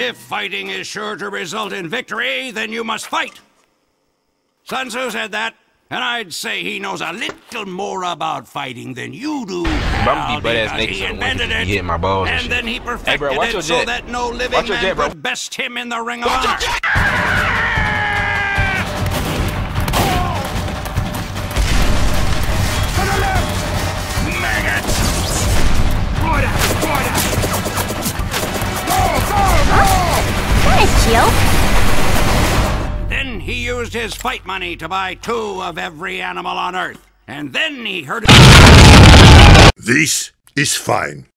If fighting is sure to result in victory, then you must fight. Sun Tzu said that, and I'd say he knows a little more about fighting than you do. I'm be butt-ass naked He so invented it, hitting my balls and then he perfected Hey, bro, watch your it so jet. that no living Watch your man jet, bro. could best him in the ring of honor. Then he used his fight money to buy 2 of every animal on Earth. And then he heard... This is fine.